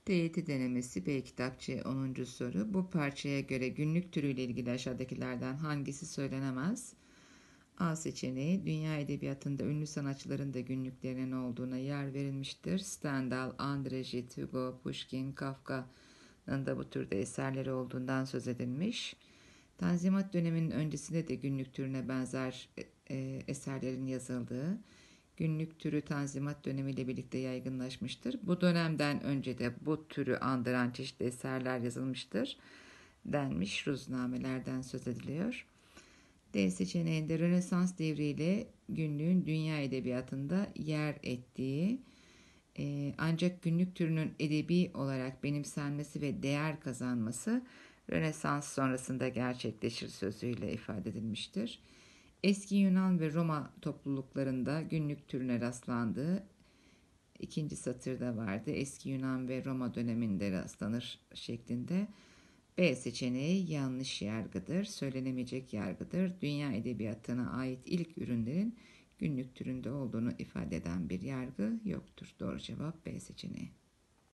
TYT denemesi B kitapçı 10. soru. Bu parçaya göre günlük türüyle ilgili aşağıdakilerden hangisi söylenemez? A seçeneği, dünya edebiyatında ünlü sanatçıların da günlüklerinin olduğuna yer verilmiştir. Stendhal, André Gide, Hugo, Pushkin, Kafka'nın da bu türde eserleri olduğundan söz edilmiş. Tanzimat döneminin öncesinde de günlük türüne benzer eserlerin yazıldığı, günlük türü Tanzimat dönemiyle birlikte yaygınlaşmıştır. Bu dönemden önce de bu türü andıran çeşitli eserler yazılmıştır denmiş, ruznamelerden söz ediliyor. D seçeneğinde Rönesans devriyle günlüğün dünya edebiyatında yer ettiği, ancak günlük türünün edebi olarak benimsenmesi ve değer kazanması Rönesans sonrasında gerçekleşir sözüyle ifade edilmiştir. Eski Yunan ve Roma topluluklarında günlük türüne rastlandığı ikinci satırda vardı. Eski Yunan ve Roma döneminde rastlanır şeklinde. B seçeneği yanlış yargıdır, söylenemeyecek yargıdır. Dünya edebiyatına ait ilk ürünlerin günlük türünde olduğunu ifade eden bir yargı yoktur. Doğru cevap B seçeneği.